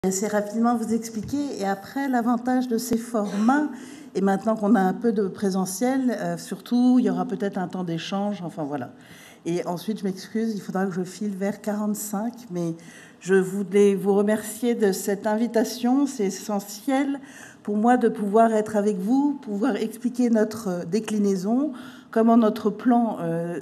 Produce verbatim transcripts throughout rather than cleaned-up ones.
Assez rapidement vous expliquer, et après l'avantage de ces formats, et maintenant qu'on a un peu de présentiel, euh, surtout il y aura peut-être un temps d'échange, enfin voilà. Et ensuite je m'excuse, il faudra que je file vers quarante-cinq, mais je voulais vous remercier de cette invitation. C'est essentiel pour moi de pouvoir être avec vous, pouvoir expliquer notre déclinaison, comment notre plan euh,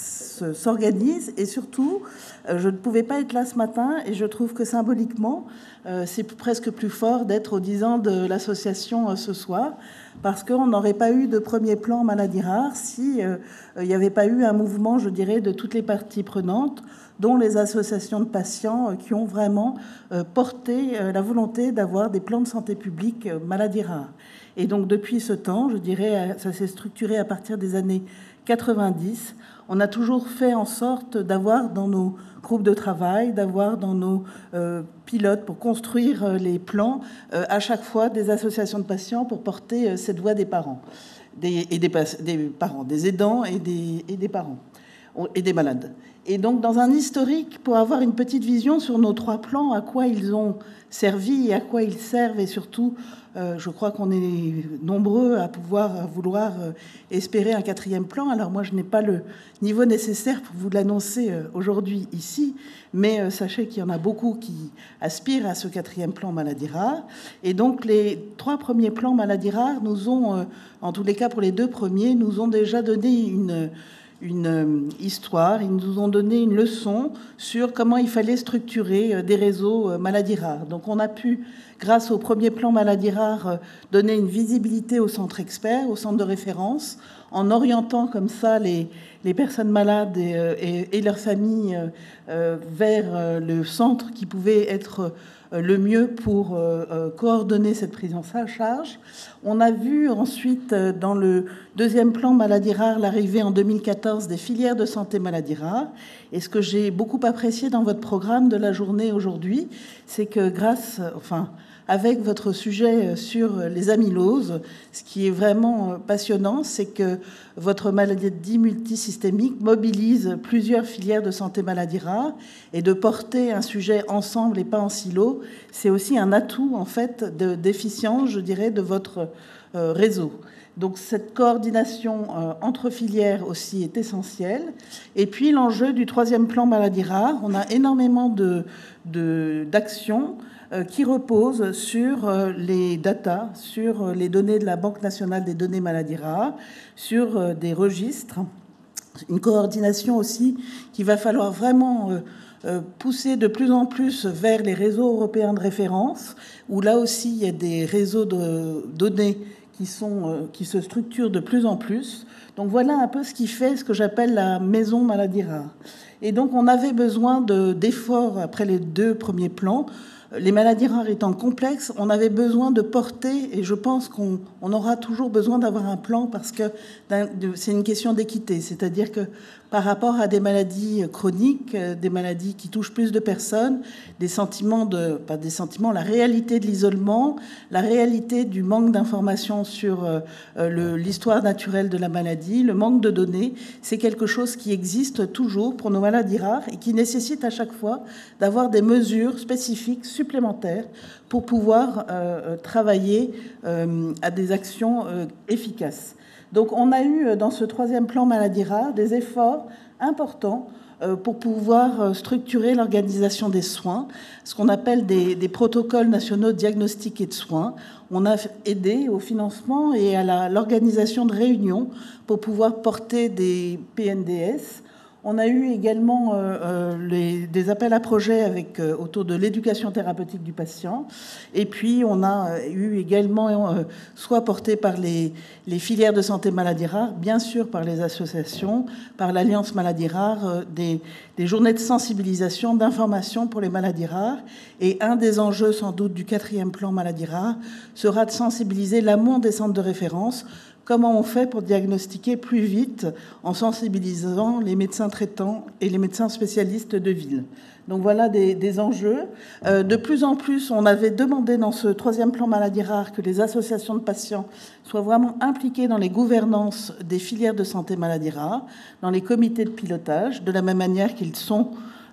s'organise, et surtout euh, je ne pouvais pas être là ce matin, et je trouve que symboliquement euh, c'est presque plus fort d'être aux dix ans de l'association euh, ce soir, parce qu'on n'aurait pas eu de premier plan maladie rare si euh, il n'y avait pas eu un mouvement, je dirais, de toutes les parties prenantes, dont les associations de patients euh, qui ont vraiment euh, porté euh, la volonté d'avoir des plans de santé publique euh, maladies rares. Et donc depuis ce temps, je dirais, ça s'est structuré à partir des années quatre-vingt-dix. On a toujours fait en sorte d'avoir dans nos groupes de travail, d'avoir dans nos euh, pilotes pour construire euh, les plans, euh, à chaque fois des associations de patients pour porter euh, cette voix des parents, des, et des, des parents, des aidants et des, et des parents, et des malades. Et donc dans un historique, pour avoir une petite vision sur nos trois plans, à quoi ils ont servi et à quoi ils servent, et surtout, euh, je crois qu'on est nombreux à pouvoir à vouloir euh, espérer un quatrième plan. Alors moi, je n'ai pas le niveau nécessaire pour vous l'annoncer euh, aujourd'hui ici, mais euh, sachez qu'il y en a beaucoup qui aspirent à ce quatrième plan maladie rare. Et donc les trois premiers plans maladie rare nous ont, euh, en tous les cas pour les deux premiers, nous ont déjà donné une une histoire, ils nous ont donné une leçon sur comment il fallait structurer des réseaux maladies rares. Donc on a pu, grâce au premier plan maladies rares, donner une visibilité aux centres experts, aux centres de référence, en orientant comme ça les, les personnes malades et, et, et leurs familles euh, vers le centre qui pouvait être le mieux pour euh, coordonner cette prise en charge. On a vu ensuite, dans le deuxième plan maladie rare, l'arrivée en deux mille quatorze des filières de santé maladie rare. Et ce que j'ai beaucoup apprécié dans votre programme de la journée aujourd'hui, c'est que grâce, enfin, avec votre sujet sur les amyloses, ce qui est vraiment passionnant, c'est que votre maladie multisystémique mobilise plusieurs filières de santé maladie rare, et de porter un sujet ensemble et pas en silo, c'est aussi un atout en fait de d'efficience, je dirais, de votre euh, réseau. Donc cette coordination euh, entre filières aussi est essentielle. Et puis l'enjeu du troisième plan maladie rare, on a énormément de, de, d'actions euh, qui reposent sur euh, les data, sur euh, les données de la Banque nationale des données maladies rares, sur euh, des registres, une coordination aussi qu'il va falloir vraiment euh, euh, pousser de plus en plus vers les réseaux européens de référence, où là aussi il y a des réseaux de données qui, sont, euh, qui se structurent de plus en plus. Donc voilà un peu ce qui fait ce que j'appelle la maison maladie rare. Et donc on avait besoin de, d'efforts après les deux premiers plans. Les maladies rares étant complexes, on avait besoin de porter, et je pense qu'on on aura toujours besoin d'avoir un plan, parce que c'est une question d'équité. C'est-à-dire que par rapport à des maladies chroniques, des maladies qui touchent plus de personnes, des sentiments de, pas des sentiments, la réalité de l'isolement, la réalité du manque d'informations sur euh, l'histoire naturelle de la maladie, le manque de données, c'est quelque chose qui existe toujours pour nos maladies rares et qui nécessite à chaque fois d'avoir des mesures spécifiques supplémentaires pour pouvoir euh, travailler euh, à des actions euh, efficaces. Donc on a eu dans ce troisième plan maladie rare des efforts importants euh, pour pouvoir structurer l'organisation des soins, ce qu'on appelle des, des protocoles nationaux de diagnostic et de soins. On a aidé au financement et à l'organisation de réunions pour pouvoir porter des P N D S. On a eu également euh, les, des appels à projets avec, euh, autour de l'éducation thérapeutique du patient. Et puis, on a eu également, euh, soit porté par les, les filières de santé maladies rares, bien sûr par les associations, par l'Alliance maladies rares, euh, des, des journées de sensibilisation, d'information pour les maladies rares. Et un des enjeux, sans doute, du quatrième plan maladies rares sera de sensibiliser l'amont des centres de référence. Comment on fait pour diagnostiquer plus vite en sensibilisant les médecins traitants et les médecins spécialistes de ville. Donc voilà des, des enjeux. Euh, de plus en plus, on avait demandé dans ce troisième plan maladie rare que les associations de patients soient vraiment impliquées dans les gouvernances des filières de santé maladie rare, dans les comités de pilotage, de la même manière qu'ils sont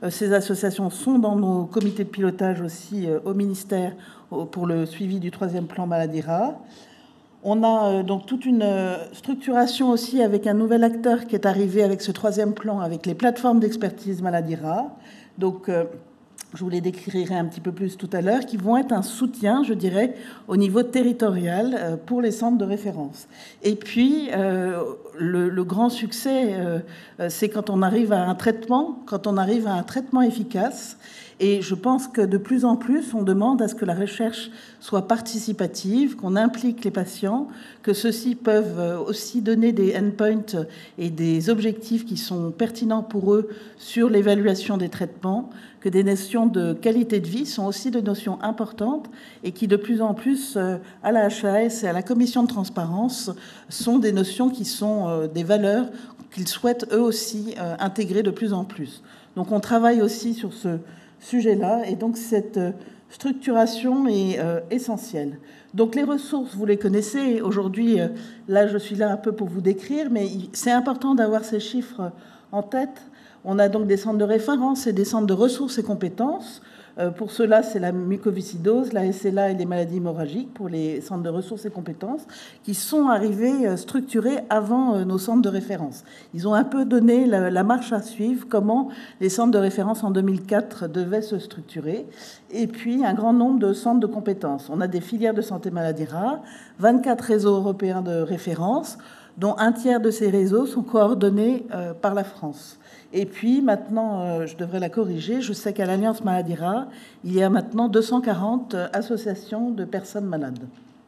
Ces associations sont dans nos comités de pilotage aussi au ministère pour le suivi du troisième plan maladie rare. On a donc toute une structuration aussi avec un nouvel acteur qui est arrivé avec ce troisième plan, avec les plateformes d'expertise maladie rare. Donc, je vous les décrirai un petit peu plus tout à l'heure, qui vont être un soutien, je dirais, au niveau territorial pour les centres de référence. Et puis, euh, le, le grand succès, euh, c'est quand on arrive à un traitement, quand on arrive à un traitement efficace. Et je pense que de plus en plus, on demande à ce que la recherche soit participative, qu'on implique les patients, que ceux-ci peuvent aussi donner des endpoints et des objectifs qui sont pertinents pour eux sur l'évaluation des traitements, que des notions de qualité de vie sont aussi des notions importantes et qui, de plus en plus, à la H A S et à la Commission de transparence, sont des notions qui sont des valeurs qu'ils souhaitent eux aussi intégrer de plus en plus. Donc on travaille aussi sur ce sujet-là, et donc cette structuration est euh, essentielle. Donc les ressources, vous les connaissez. Aujourd'hui, euh, là, je suis là un peu pour vous décrire, mais c'est important d'avoir ces chiffres en tête. On a donc des centres de référence et des centres de ressources et compétences. Euh, pour cela, c'est la mucoviscidose, la S L A et les maladies hémorragiques pour les centres de ressources et compétences qui sont arrivés euh, structurés avant euh, nos centres de référence. Ils ont un peu donné la, la marche à suivre, comment les centres de référence en deux mille quatre devaient se structurer. Et puis, un grand nombre de centres de compétences. On a des filières de santé maladies rares, vingt-quatre réseaux européens de référence, dont un tiers de ces réseaux sont coordonnés euh, par la France. Et puis maintenant, euh, je devrais la corriger, je sais qu'à l'Alliance Maladies Rares, il y a maintenant deux cent quarante associations de personnes malades.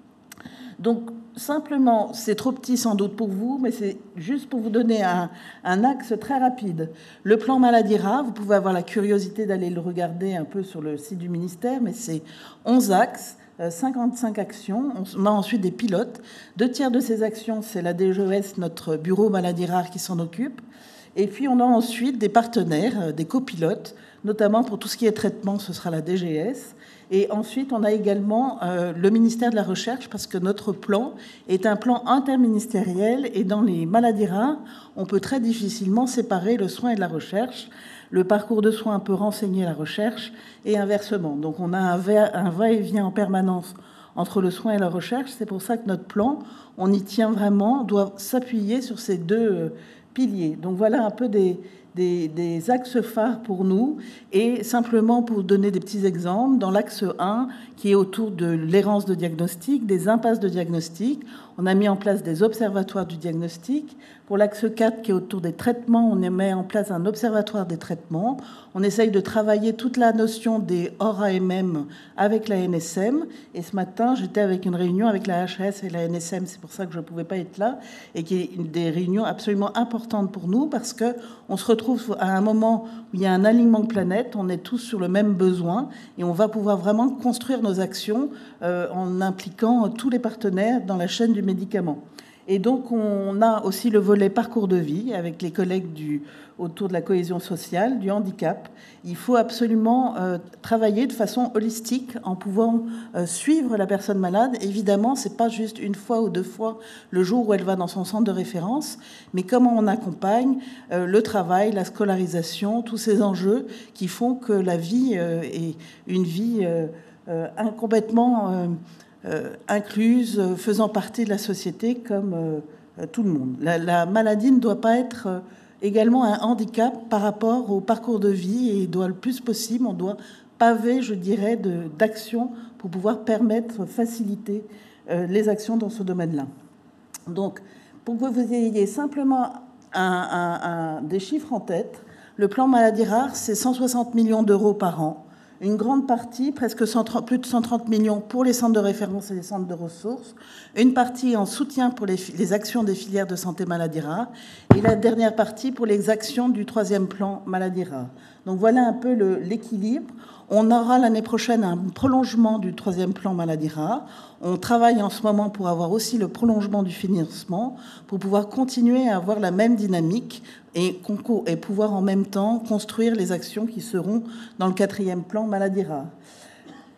Donc simplement, c'est trop petit sans doute pour vous, mais c'est juste pour vous donner un, un axe très rapide. Le plan Maladies Rares, vous pouvez avoir la curiosité d'aller le regarder un peu sur le site du ministère, mais c'est onze axes, cinquante-cinq actions. On a ensuite des pilotes. Deux tiers de ces actions, c'est la D G E S, notre bureau Maladies Rares, qui s'en occupe. Et puis, on a ensuite des partenaires, des copilotes, notamment pour tout ce qui est traitement, ce sera la D G S. Et ensuite, on a également euh, le ministère de la Recherche, parce que notre plan est un plan interministériel. Et dans les maladies rares, on peut très difficilement séparer le soin et de la recherche. Le parcours de soins peut renseigner la recherche et inversement. Donc, on a un va-et-vient en permanence entre le soin et la recherche. C'est pour ça que notre plan, on y tient vraiment, doit s'appuyer sur ces deux piliers. Donc voilà un peu des, des, des axes phares pour nous. Et simplement pour donner des petits exemples, dans l'axe un, qui est autour de l'errance de diagnostic, des impasses de diagnostic, on a mis en place des observatoires du diagnostic. Pour l'axe quatre, qui est autour des traitements, on met en place un observatoire des traitements. On essaye de travailler toute la notion des hors A M M avec la N S M. Et ce matin, j'étais avec une réunion avec la H A S et la N S M, c'est pour ça que je ne pouvais pas être là, et qui est une des réunions absolument importantes pour nous, parce qu'on se retrouve à un moment où il y a un alignement de planète, on est tous sur le même besoin, et on va pouvoir vraiment construire nos actions euh, en impliquant tous les partenaires dans la chaîne du médicament. Et donc, on a aussi le volet parcours de vie avec les collègues du, autour de la cohésion sociale, du handicap. Il faut absolument euh, travailler de façon holistique en pouvant euh, suivre la personne malade. Évidemment, ce n'est pas juste une fois ou deux fois le jour où elle va dans son centre de référence, mais comment on accompagne euh, le travail, la scolarisation, tous ces enjeux qui font que la vie euh, est une vie euh, euh, complètement... Euh, Euh, incluse, euh, faisant partie de la société comme euh, tout le monde. La, la maladie ne doit pas être euh, également un handicap par rapport au parcours de vie et doit le plus possible, on doit paver, je dirais, d'actions pour pouvoir permettre, faciliter euh, les actions dans ce domaine-là. Donc, pour que vous ayez simplement un, un, un, des chiffres en tête, le plan Maladies Rares, c'est cent soixante millions d'euros par an. Une grande partie, presque cent trente, plus de cent trente millions pour les centres de référence et les centres de ressources, une partie en soutien pour les, les actions des filières de santé maladies rares, et la dernière partie pour les actions du troisième plan maladies rares. Donc voilà un peu l'équilibre. On aura l'année prochaine un prolongement du troisième plan maladies rares. On travaille en ce moment pour avoir aussi le prolongement du financement, pour pouvoir continuer à avoir la même dynamique et, et pouvoir en même temps construire les actions qui seront dans le quatrième plan maladies rares.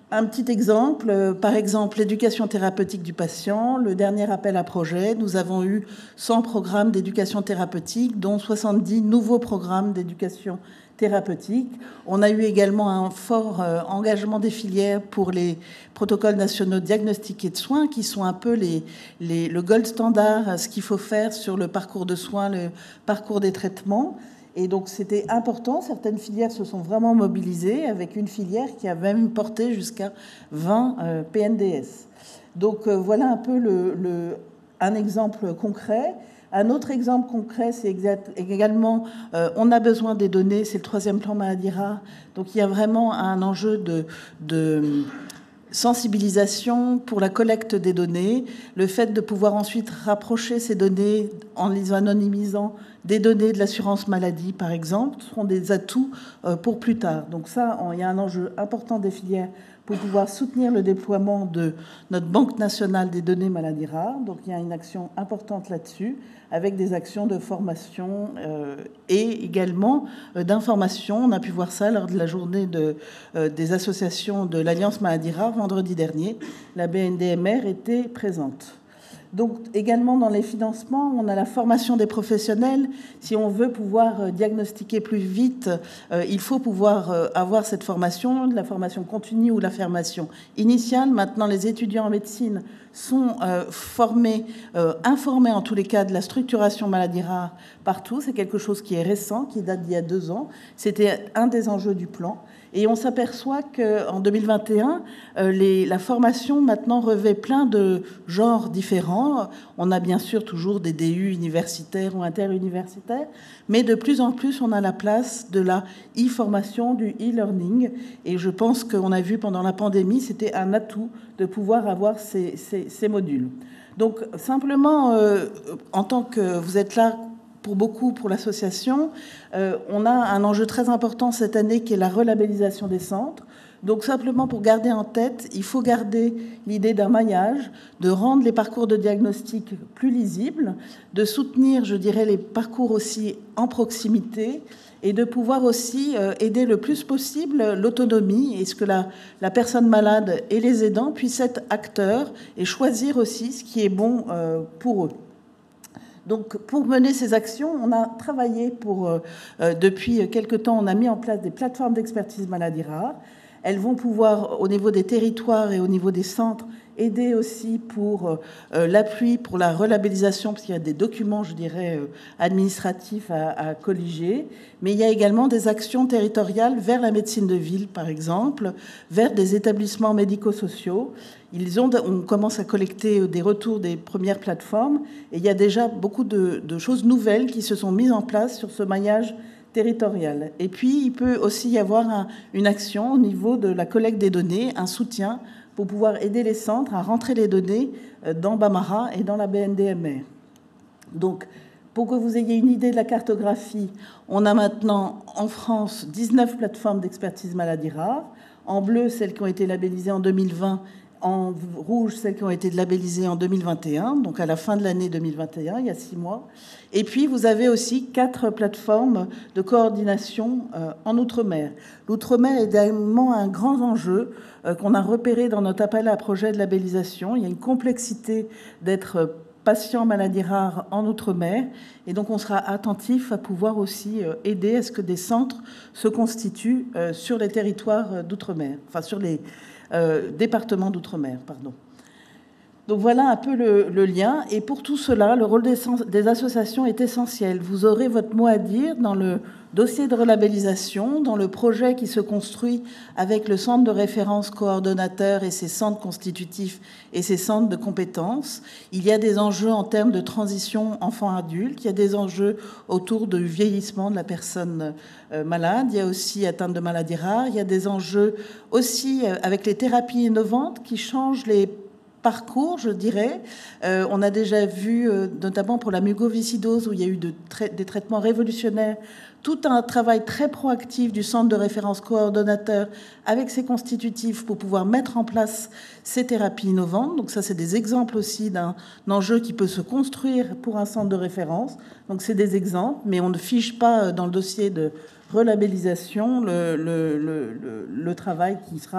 Un petit exemple, euh, par exemple, l'éducation thérapeutique du patient, le dernier appel à projet, nous avons eu cent programmes d'éducation thérapeutique, dont soixante-dix nouveaux programmes d'éducation thérapeutique. On a eu également un fort euh, engagement des filières pour les protocoles nationaux de diagnostic et de soins, qui sont un peu les, les, le gold standard, ce qu'il faut faire sur le parcours de soins, le parcours des traitements. Et donc c'était important, certaines filières se sont vraiment mobilisées, avec une filière qui a même porté jusqu'à vingt euh, P N D S. Donc euh, voilà un peu le, le, un exemple concret. Un autre exemple concret, c'est également, euh, on a besoin des données, c'est le troisième plan maladie rare, donc il y a vraiment un enjeu de... de sensibilisation pour la collecte des données, le fait de pouvoir ensuite rapprocher ces données en les anonymisant des données de l'assurance maladie, par exemple, seront des atouts pour plus tard. Donc ça, il y a un enjeu important des filières pour pouvoir soutenir le déploiement de notre Banque nationale des données maladies rares. Donc il y a une action importante là-dessus, avec des actions de formation euh, et également euh, d'information. On a pu voir ça lors de la journée de, euh, des associations de l'Alliance Maladies Rares vendredi dernier. La B N D M R était présente. Donc également dans les financements, on a la formation des professionnels. Si on veut pouvoir diagnostiquer plus vite, euh, il faut pouvoir euh, avoir cette formation, de la formation continue ou la formation initiale. Maintenant, les étudiants en médecine sont euh, formés, euh, informés en tous les cas de la structuration maladie rare partout. C'est quelque chose qui est récent, qui date d'il y a deux ans. C'était un des enjeux du plan. Et on s'aperçoit qu'en deux mille vingt et un, euh, les, la formation maintenant revêt plein de genres différents. On a bien sûr toujours des D U universitaires ou interuniversitaires, mais de plus en plus, on a la place de la e-formation, du e-learning. Et je pense qu'on a vu pendant la pandémie, c'était un atout de pouvoir avoir ces, ces, ces modules. Donc simplement, euh, en tant que vous êtes là, pour beaucoup, pour l'association, euh, on a un enjeu très important cette année qui est la relabellisation des centres. Donc simplement pour garder en tête, il faut garder l'idée d'un maillage, de rendre les parcours de diagnostic plus lisibles, de soutenir, je dirais, les parcours aussi en proximité et de pouvoir aussi euh, aider le plus possible l'autonomie et ce que la, la personne malade et les aidants puissent être acteurs et choisir aussi ce qui est bon euh, pour eux. Donc, pour mener ces actions, on a travaillé pour, euh, depuis quelque temps, on a mis en place des plateformes d'expertise maladies rares. Elles vont pouvoir, au niveau des territoires et au niveau des centres, aider aussi pour euh, l'appui, pour la relabellisation, parce qu'il y a des documents, je dirais, euh, administratifs à, à colliger. Mais il y a également des actions territoriales vers la médecine de ville, par exemple, vers des établissements médico-sociaux. Ils ont, on commence à collecter des retours des premières plateformes et il y a déjà beaucoup de, de choses nouvelles qui se sont mises en place sur ce maillage territorial. Et puis, il peut aussi y avoir un, une action au niveau de la collecte des données, un soutien pour pouvoir aider les centres à rentrer les données dans Bamara et dans la B N D M R. Donc, pour que vous ayez une idée de la cartographie, on a maintenant en France dix-neuf plateformes d'expertise maladies rares. En bleu, celles qui ont été labellisées en deux mille vingt, en rouge, celles qui ont été labellisées en deux mille vingt et un, donc à la fin de l'année deux mille vingt et un, il y a six mois. Et puis, vous avez aussi quatre plateformes de coordination euh, en Outre-mer. L'Outre-mer est également un grand enjeu euh, qu'on a repéré dans notre appel à projet de labellisation. Il y a une complexité d'être patient maladie rare en Outre-mer. Et donc, on sera attentif à pouvoir aussi euh, aider à ce que des centres se constituent euh, sur les territoires d'Outre-mer, enfin sur les Euh, département d'outre-mer, pardon. Donc voilà un peu le, le lien. Et pour tout cela, le rôle des, des associations est essentiel. Vous aurez votre mot à dire dans le dossier de relabellisation, dans le projet qui se construit avec le centre de référence coordonnateur et ses centres constitutifs et ses centres de compétences. Il y a des enjeux en termes de transition enfant-adulte, il y a des enjeux autour du vieillissement de la personne euh, malade, il y a aussi atteinte de maladies rares, il y a des enjeux aussi euh, avec les thérapies innovantes qui changent les parcours, je dirais. Euh, on a déjà vu, euh, notamment pour la mucoviscidose, où il y a eu de tra- des traitements révolutionnaires, tout un travail très proactif du centre de référence coordonnateur avec ses constitutifs pour pouvoir mettre en place ces thérapies innovantes. Donc ça, c'est des exemples aussi d'un enjeu qui peut se construire pour un centre de référence. Donc c'est des exemples, mais on ne fiche pas dans le dossier de relabellisation le, le, le, le, le travail qui sera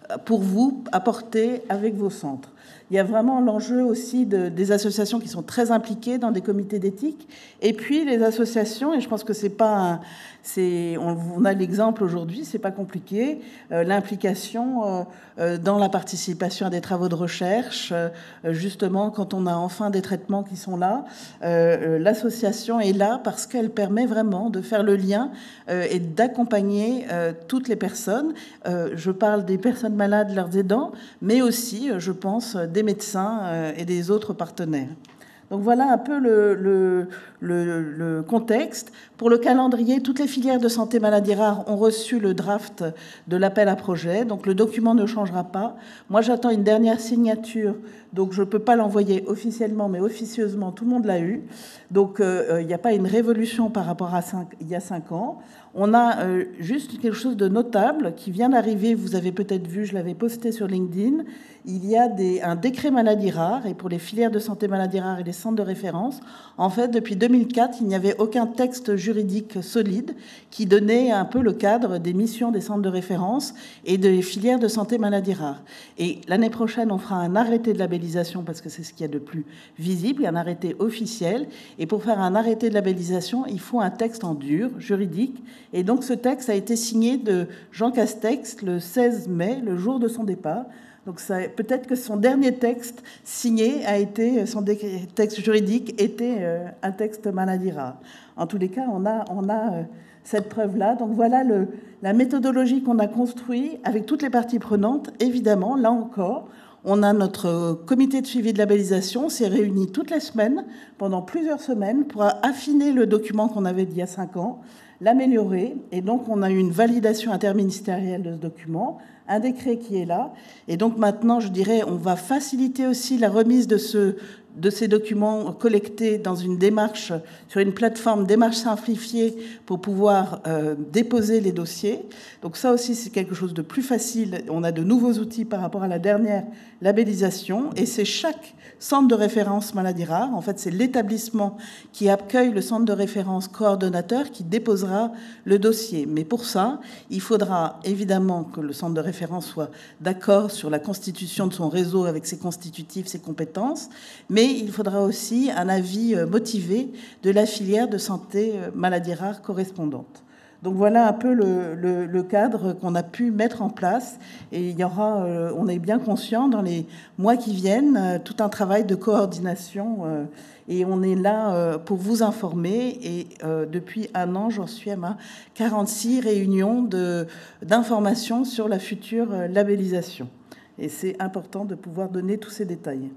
pour vous apporter avec vos centres. Il y a vraiment l'enjeu aussi de, des associations qui sont très impliquées dans des comités d'éthique, et puis les associations, et je pense que c'est pas un, c'est, on, on a l'exemple aujourd'hui, c'est pas compliqué, euh, l'implication euh, euh, dans la participation à des travaux de recherche, euh, justement quand on a enfin des traitements qui sont là, euh, l'association est là parce qu'elle permet vraiment de faire le lien euh, et d'accompagner euh, toutes les personnes. Euh, je parle des personnes malades, leurs aidants, mais aussi, je pense, des médecins euh, et des autres partenaires. Donc voilà un peu le, le, le, le contexte. Pour le calendrier, toutes les filières de santé maladies rares ont reçu le draft de l'appel à projet, donc le document ne changera pas. Moi, j'attends une dernière signature, donc je ne peux pas l'envoyer officiellement, mais officieusement, tout le monde l'a eu. Donc euh, il n'y a pas une révolution par rapport à cinq, il y a cinq ans. On a euh, juste quelque chose de notable qui vient d'arriver, vous avez peut-être vu, je l'avais posté sur LinkedIn. Il y a des, un décret maladies rares, et pour les filières de santé maladies rares et les centres de référence, en fait, depuis deux mille quatre, il n'y avait aucun texte juridique solide qui donnait un peu le cadre des missions des centres de référence et des filières de santé maladies rares. Et l'année prochaine, on fera un arrêté de labellisation, parce que c'est ce qu'il y a de plus visible, un arrêté officiel. Et pour faire un arrêté de labellisation, il faut un texte en dur, juridique. Et donc ce texte a été signé de Jean Castex le seize mai, le jour de son départ. Donc peut-être que son dernier texte signé a été, son texte juridique était euh, un texte maladie rare. En tous les cas, on a, on a euh, cette preuve-là. Donc voilà le, la méthodologie qu'on a construite avec toutes les parties prenantes. Évidemment, là encore, on a notre comité de suivi de labellisation, s'est réuni toutes les semaines, pendant plusieurs semaines, pour affiner le document qu'on avait d'il y a cinq ans, l'améliorer. Et donc, on a eu une validation interministérielle de ce document, un décret qui est là. Et donc, maintenant, je dirais, on va faciliter aussi la remise de, ce, de ces documents collectés dans une démarche, sur une plateforme démarche simplifiée pour pouvoir euh, déposer les dossiers. Donc, ça aussi, c'est quelque chose de plus facile. On a de nouveaux outils par rapport à la dernière labellisation. Et c'est chaque centre de référence maladies rares. En fait, c'est l'établissement qui accueille le centre de référence coordonnateur qui déposera le dossier. Mais pour ça, il faudra évidemment que le centre de référence soit d'accord sur la constitution de son réseau avec ses constitutifs, ses compétences, mais il faudra aussi un avis motivé de la filière de santé maladies rares correspondante. Donc voilà un peu le, le, le cadre qu'on a pu mettre en place, et il y aura, euh, on est bien conscient dans les mois qui viennent, euh, tout un travail de coordination, euh, et on est là euh, pour vous informer. Et euh, depuis un an, j'en suis à ma quarante-six réunions de, d'information sur la future labellisation. Et c'est important de pouvoir donner tous ces détails.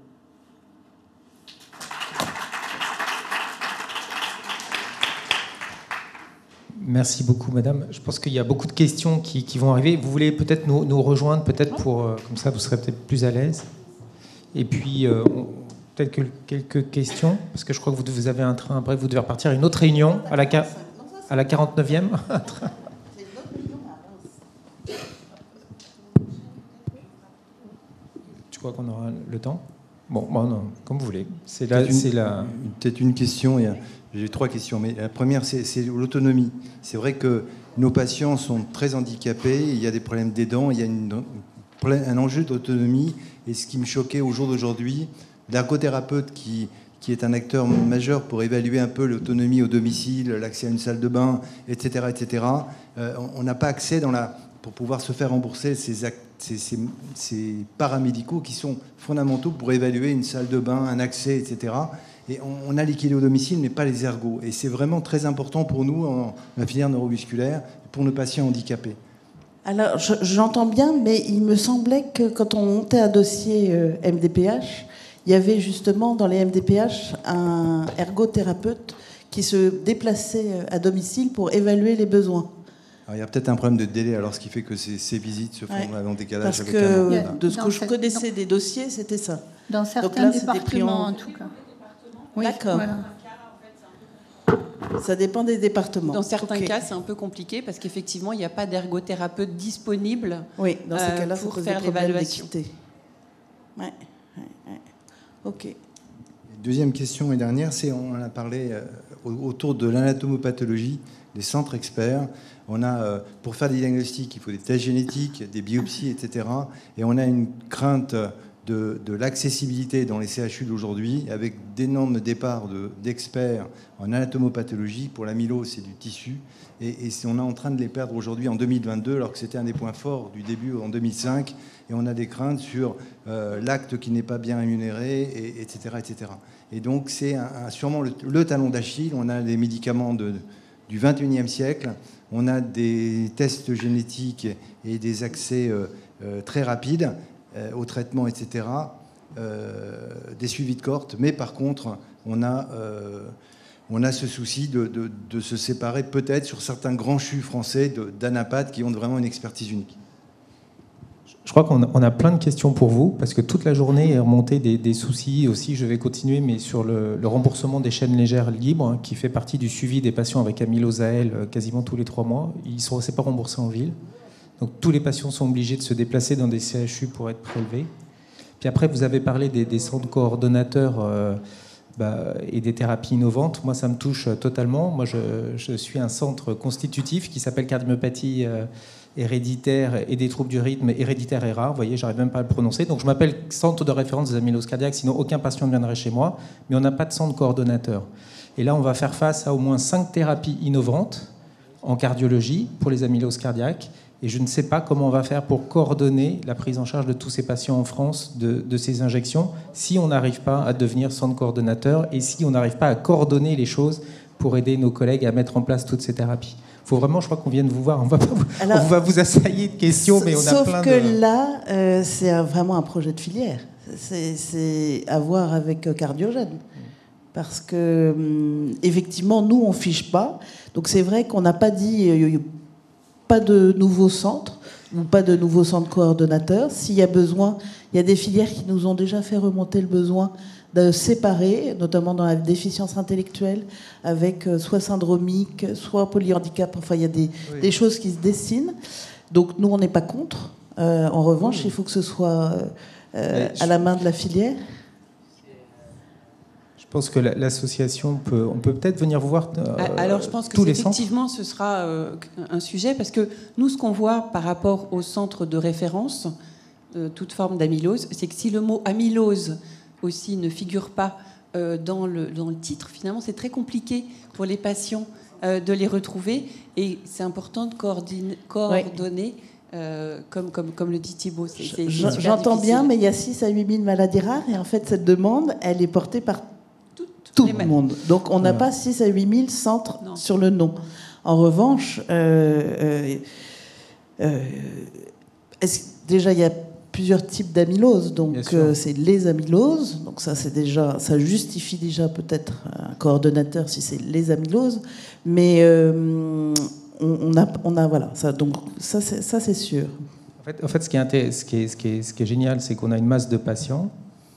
Merci beaucoup, madame. Je pense qu'il y a beaucoup de questions qui, qui vont arriver. Vous voulez peut-être nous, nous rejoindre, peut-être pour, euh, comme ça, vous serez peut-être plus à l'aise. Et puis, euh, peut-être que, quelques questions, parce que je crois que vous, vous avez un train, après vous devez repartir à une autre réunion, à la, à la quarante-neuvième. Tu crois qu'on aura le temps ? Bon, bon non, comme vous voulez. C'est là, c'est la... Peut-être une question, et j'ai trois questions, mais la première, c'est, c'est l'autonomie. C'est vrai que nos patients sont très handicapés, il y a des problèmes d'aidants, il y a une, un enjeu d'autonomie, et ce qui me choquait au jour d'aujourd'hui, l'ergothérapeute qui, qui est un acteur majeur pour évaluer un peu l'autonomie au domicile, l'accès à une salle de bain, et cetera, et cetera, euh, on n'a pas accès dans la... pour pouvoir se faire rembourser ces, actes, ces, ces, ces paramédicaux qui sont fondamentaux pour évaluer une salle de bain, un accès, et cetera. Et on, on a les kinés au domicile, mais pas les ergots. Et c'est vraiment très important pour nous, en la filière neuromusculaire, pour nos patients handicapés. Alors, je, j'entends bien, mais il me semblait que quand on montait un dossier euh, M D P H, il y avait justement dans les M D P H un ergothérapeute qui se déplaçait à domicile pour évaluer les besoins. Alors, il y a peut-être un problème de délai, alors ce qui fait que ces, ces visites se font ouais. en décalage. Parce avec que un... de ce dans que je cette, connaissais dans, des dossiers, c'était ça. Dans certains là, départements, en... en tout cas. Oui, d'accord. Voilà. Ça dépend des départements. Dans certains okay. cas, c'est un peu compliqué parce qu'effectivement, il n'y a pas d'ergothérapeute disponible oui, dans ces cas-là, euh, pour ça faire l'évaluation. Ouais, ouais, ouais. Ok. Deuxième question et dernière, c'est on en a parlé euh, autour de l'anatomopathologie. des centres experts. On a, euh, pour faire des diagnostics, il faut des tests génétiques, des biopsies, et cetera. Et on a une crainte de, de l'accessibilité dans les C H U d'aujourd'hui, avec d'énormes départs de, d'experts en anatomopathologie. Pour l'amylose, c'est du tissu. Et, et on est en train de les perdre aujourd'hui en deux mille vingt-deux, alors que c'était un des points forts du début en deux mille cinq. Et on a des craintes sur euh, l'acte qui n'est pas bien rémunéré, et, etc., et cetera. Et donc, c'est un, un, sûrement le, le talon d'Achille. On a des médicaments de, du vingt et unième siècle. On a des tests génétiques et des accès euh, euh, très rapides euh, au traitement, et cetera. Euh, des suivis de cohorte. Mais par contre, on a... Euh, on a ce souci de, de, de se séparer peut-être sur certains grands C H U français d'anapathes qui ont vraiment une expertise unique. Je crois qu'on a, on a plein de questions pour vous, parce que toute la journée est remonté des, des soucis aussi, je vais continuer, mais sur le, le remboursement des chaînes légères libres, hein, qui fait partie du suivi des patients avec amylose A L euh, quasiment tous les trois mois. Ils ne sont c'est pas remboursés en ville. Donc tous les patients sont obligés de se déplacer dans des C H U pour être prélevés. Puis après, vous avez parlé des, des centres coordonnateurs euh, bah, et des thérapies innovantes. Moi, ça me touche totalement. Moi, je, je suis un centre constitutif qui s'appelle Cardiomyopathie euh, héréditaire et des troubles du rythme héréditaires et rares. Vous voyez, j'arrive même pas à le prononcer. Donc, je m'appelle Centre de référence des amyloses cardiaques, sinon aucun patient ne viendrait chez moi. Mais on n'a pas de centre coordonnateur. Et là, on va faire face à au moins cinq thérapies innovantes en cardiologie pour les amyloses cardiaques. Et je ne sais pas comment on va faire pour coordonner la prise en charge de tous ces patients en France de, de ces injections si on n'arrive pas à devenir centre coordonnateur et si on n'arrive pas à coordonner les choses pour aider nos collègues à mettre en place toutes ces thérapies. Il faut vraiment, je crois qu'on vienne vous voir. On va, pas vous, Alors, on va vous assailler de questions, mais on a plein de... Sauf que là, euh, c'est un, vraiment un projet de filière. C'est, c'est à voir avec euh, Cardiogène. Parce que, hum, effectivement, nous, on ne fiche pas. Donc c'est vrai qu'on n'a pas dit... Euh, pas de nouveaux centres ou pas de nouveaux centres coordonnateurs. S'il y a besoin, il y a des filières qui nous ont déjà fait remonter le besoin de séparer, notamment dans la déficience intellectuelle, avec soit syndromique, soit polyhandicap. Enfin, il y a des, oui. des choses qui se dessinent. Donc, nous, on n'est pas contre. Euh, en revanche, oui. il faut que ce soit euh, à la main de la filière. Je pense que l'association peut, on peut peut-être venir vous voir. Euh, Alors, je pense que effectivement, ce sera euh, un sujet, parce que nous, ce qu'on voit par rapport au centre de référence, euh, toute forme d'amylose, c'est que si le mot amylose aussi ne figure pas euh, dans, le, dans le titre, finalement, c'est très compliqué pour les patients euh, de les retrouver, et c'est important de coordonner. coordonner oui. Euh, comme, comme, comme le dit Thibault. C'est, c'est J'entends difficile. Bien, mais il y a six à huit mille maladies rares, et en fait, cette demande, elle est portée par tout le monde. Donc, on n'a ouais. pas six à huit mille centres non. sur le nom. En revanche, euh, euh, euh, est-ce, déjà, il y a plusieurs types d'amylose. Donc, euh, c'est les amyloses. Donc, ça, c'est déjà, ça justifie déjà peut-être un coordonnateur si c'est les amyloses. Mais euh, on, on, a, on a, voilà. Ça, donc, ça, c'est, ça, c'est sûr. En fait, en fait ce, qui est, ce, qui est, ce, qui est, ce qui est génial, c'est qu'on a une masse de patients.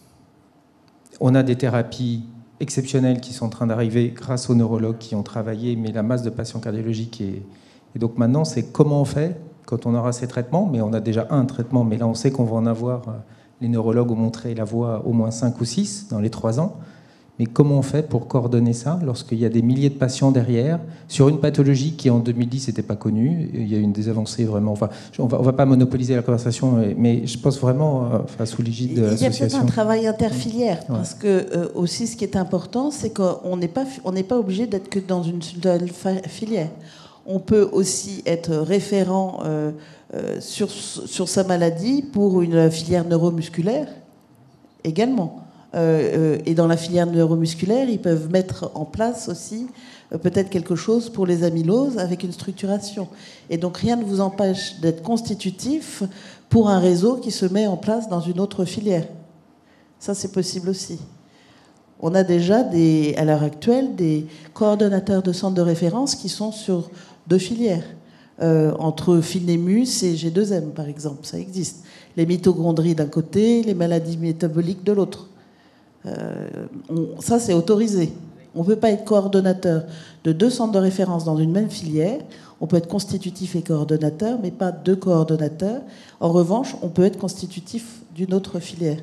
On a des thérapies exceptionnels qui sont en train d'arriver grâce aux neurologues qui ont travaillé, mais la masse de patients cardiologiques est... Et donc maintenant, c'est comment on fait quand on aura ces traitements, mais on a déjà un traitement, mais là on sait qu'on va en avoir, les neurologues ont montré la voie au moins cinq ou six dans les trois ans, mais comment on fait pour coordonner ça lorsqu'il y a des milliers de patients derrière, sur une pathologie qui en deux mille dix n'était pas connue, il y a eu une des avancées vraiment, enfin, on va, ne va pas monopoliser la conversation, mais je pense vraiment, enfin, sous l'égide de l'association. Il y a peut-être un travail interfilière, ouais. parce que euh, aussi ce qui est important, c'est qu'on n'est pas, on n'est pas obligé d'être que dans une seule filière. On peut aussi être référent euh, euh, sur, sur sa maladie pour une filière neuromusculaire également. Euh, euh, et dans la filière neuromusculaire, ils peuvent mettre en place aussi euh, peut-être quelque chose pour les amyloses avec une structuration. Et donc rien ne vous empêche d'être constitutif pour un réseau qui se met en place dans une autre filière. Ça, c'est possible aussi. On a déjà, des, à l'heure actuelle, des coordonnateurs de centres de référence qui sont sur deux filières. Euh, entre Finémus et G deux M, par exemple. Ça existe. Les mitochondries d'un côté, les maladies métaboliques de l'autre. Euh, on, ça, c'est autorisé. On ne peut pas être coordonnateur de deux centres de référence dans une même filière. On peut être constitutif et coordonnateur, mais pas deux coordonnateurs. En revanche, on peut être constitutif d'une autre filière.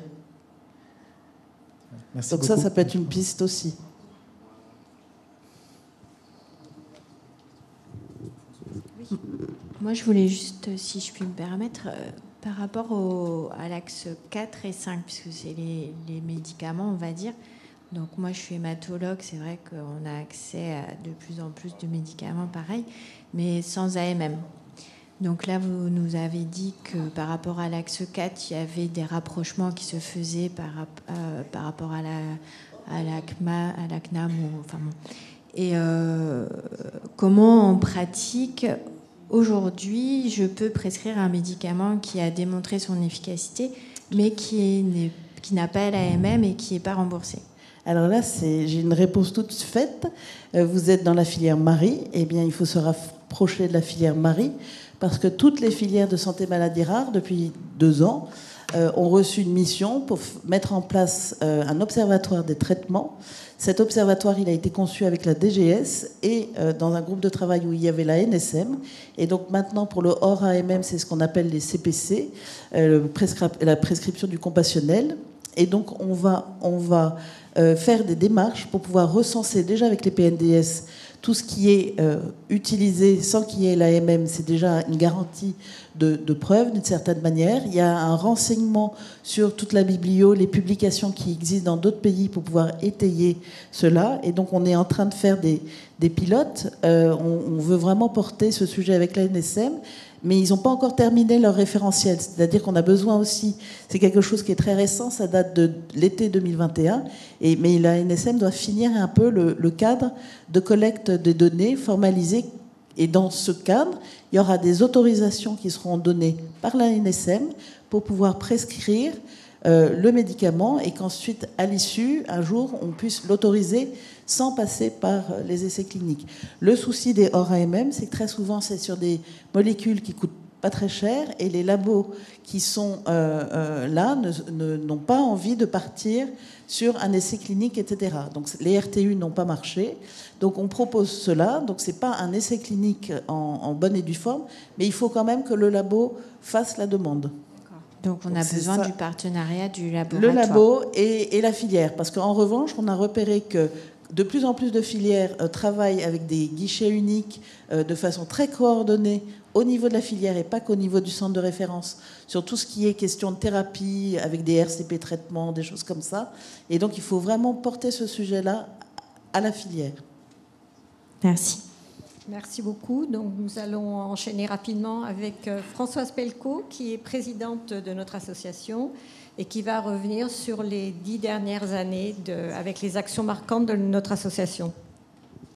Merci Donc beaucoup. Ça, ça peut être une piste aussi. Moi, je voulais juste, si je puis me permettre, euh, par rapport au, à l'axe quatre et cinq, puisque c'est les, les médicaments, on va dire. Donc moi, je suis hématologue, c'est vrai qu'on a accès à de plus en plus de médicaments pareils, mais sans A M M. Donc là, vous nous avez dit que par rapport à l'axe quatre, il y avait des rapprochements qui se faisaient par, euh, par rapport à la, à la C M A, à la C N A M. Ou, enfin bon. Et euh, comment en pratique, aujourd'hui, je peux prescrire un médicament qui a démontré son efficacité, mais qui, est, qui n'a pas l'A M M et qui n'est pas remboursé? Alors là, c'est, j'ai une réponse toute faite. Vous êtes dans la filière Marie, eh bien, il faut se rapprocher de la filière Marie, parce que toutes les filières de santé maladie rare, depuis deux ans, euh, ont reçu une mission pour f- mettre en place euh, un observatoire des traitements. Cet observatoire, il a été conçu avec la D G S et euh, dans un groupe de travail où il y avait la N S M. Et donc maintenant, pour le hors A M M, c'est ce qu'on appelle les C P C, euh, prescri- la prescription du compassionnel. Et donc, on va, on va euh, faire des démarches pour pouvoir recenser déjà avec les P N D S tout ce qui est euh, utilisé sans qu'il y ait l'A M M. C'est déjà une garantie de, de preuve d'une certaine manière. Il y a un renseignement sur toute la biblio, les publications qui existent dans d'autres pays pour pouvoir étayer cela. Et donc, on est en train de faire des, des pilotes. Euh, on, on veut vraiment porter ce sujet avec la N S M. Mais ils n'ont pas encore terminé leur référentiel. C'est-à-dire qu'on a besoin aussi, c'est quelque chose qui est très récent, ça date de l'été deux mille vingt et un, et, mais la N S M doit finir un peu le, le cadre de collecte des données formalisées. Et dans ce cadre, il y aura des autorisations qui seront données par la N S M pour pouvoir prescrire euh, le médicament et qu'ensuite, à l'issue, un jour, on puisse l'autoriser sans passer par les essais cliniques. Le souci des hors A M M, c'est que très souvent, c'est sur des molécules qui coûtent pas très cher et les labos qui sont euh, euh, là ne, ne, n'ont pas envie de partir sur un essai clinique, et cetera. Donc les R T U n'ont pas marché. Donc on propose cela. Donc c'est pas un essai clinique en, en bonne et due forme, mais il faut quand même que le labo fasse la demande. Donc on a Donc besoin du partenariat du laboratoire. Le labo et, et la filière. Parce qu'en revanche, on a repéré que de plus en plus de filières euh, travaillent avec des guichets uniques euh, de façon très coordonnée au niveau de la filière et pas qu'au niveau du centre de référence sur tout ce qui est question de thérapie avec des R C P traitements, des choses comme ça. Et donc il faut vraiment porter ce sujet-là à la filière. Merci. Merci beaucoup. Donc nous allons enchaîner rapidement avec Françoise Pelco, qui est présidente de notre association et qui va revenir sur les dix dernières années de, avec les actions marquantes de notre association.